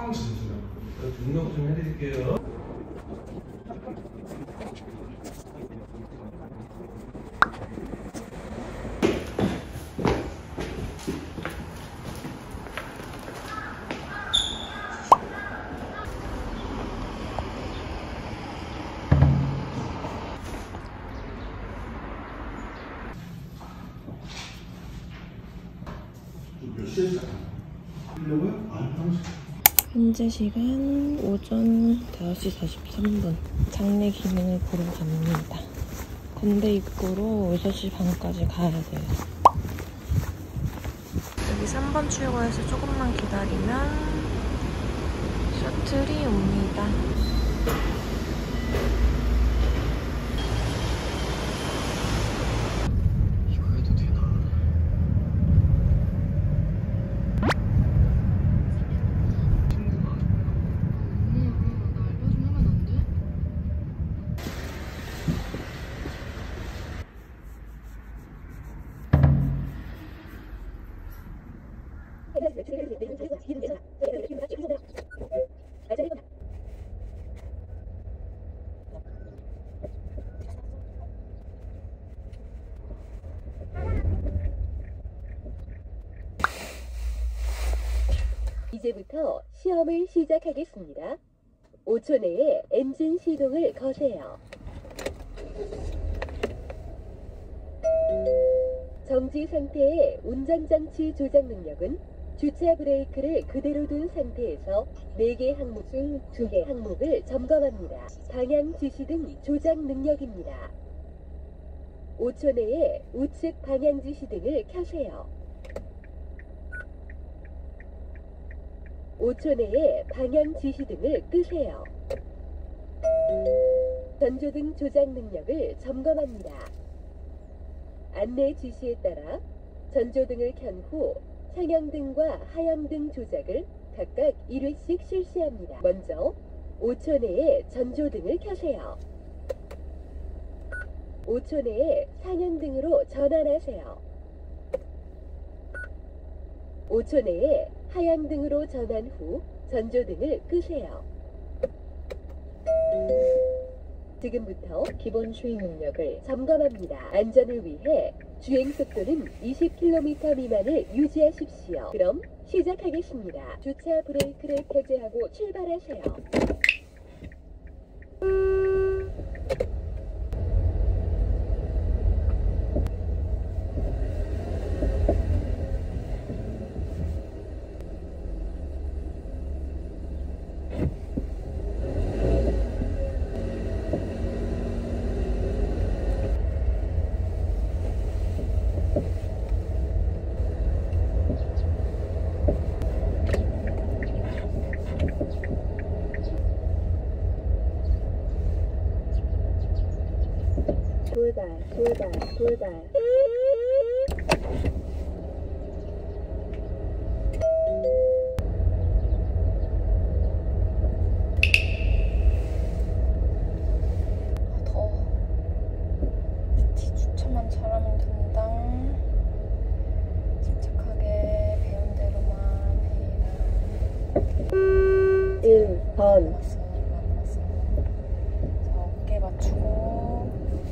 황진수라고 등록 좀 해드릴게요. 몇 시에 시작하려고요? 현재 시간 오전 5시 43분. 장례 기능을 보러 갑니다. 건대 입구로 6시 반까지 가야 돼요. 여기 3번 출구에서 조금만 기다리면 셔틀이 옵니다. 이제부터 시험을 시작하겠습니다. 5초 내에 엔진 시동을 거세요. 정지 상태의 운전장치 조작 능력은 주차 브레이크를 그대로 둔 상태에서 4개 항목 중 2개 항목을 점검합니다. 방향 지시 등 조작 능력입니다. 5초 내에 우측 방향 지시 등을 켜세요. 5초 내에 방향 지시 등을 끄세요. 전조등 조작 능력을 점검합니다. 안내 지시에 따라 전조등을 켠 후 상향등과 하향등 조작을 각각 1회씩 실시합니다. 먼저 5초 내에 전조등을 켜세요. 5초 내에 상향등으로 전환하세요. 5초 내에 하향등으로 전환 후 전조등을 끄세요. 지금부터 기본 주행 능력을 점검합니다. 안전을 위해 주행 속도는 20km 미만을 유지하십시오. 그럼 시작하겠습니다. 주차 브레이크를 켜제하고 출발하세요. 돌발. 더워. 뒤 주차만 잘하면 된다. 침착하게 배운 대로만 해라. 1번. 자, 어깨 맞추고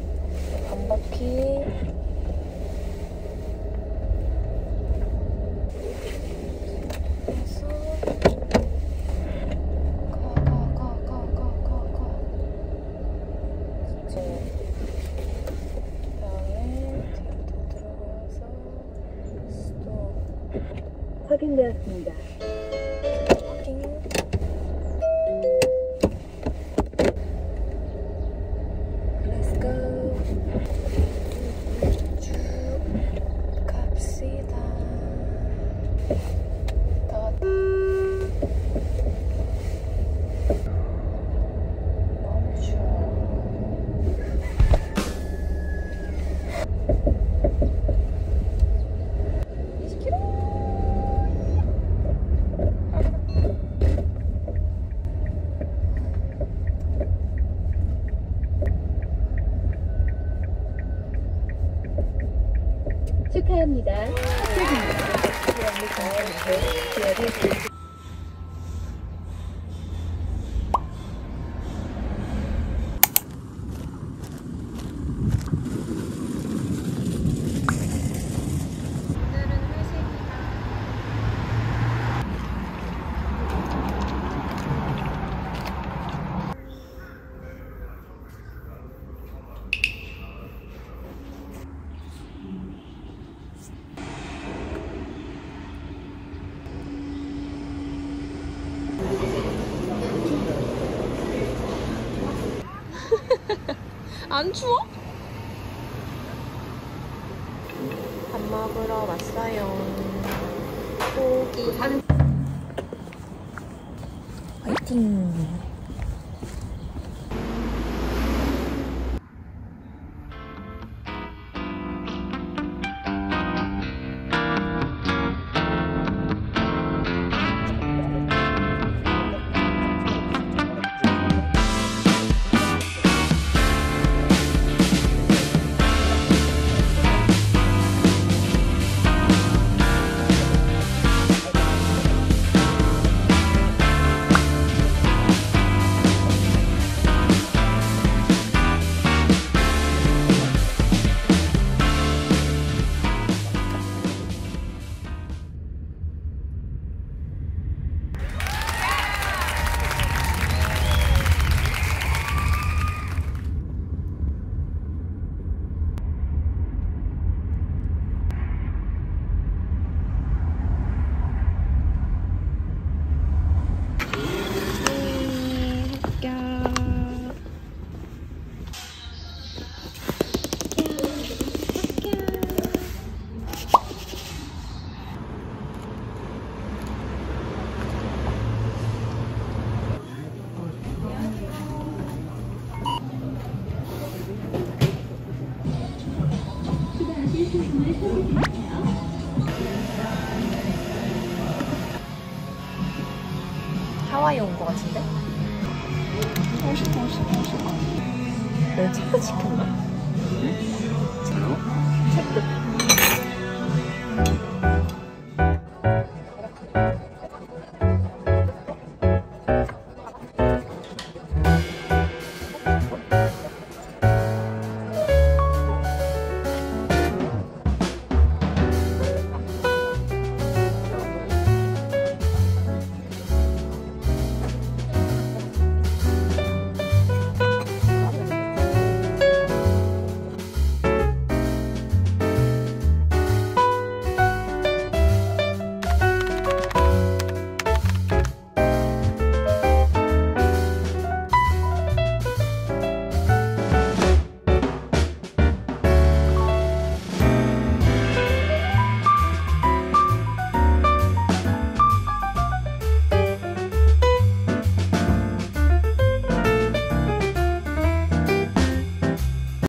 반바퀴. 해서 가. 이제 그다음에 뒤부터 들어가서 스톱. 확인되었습니다. 확인. Let's go. 쭉 갑시다. 다 왔다. 멈춰. 축하합니다. 합격입니다. 안 추워? 밥 먹으러 왔어요. 고기. 화이팅. 하와이 온 거 같은데? 왜 체프 시켰나? 저요? 체프.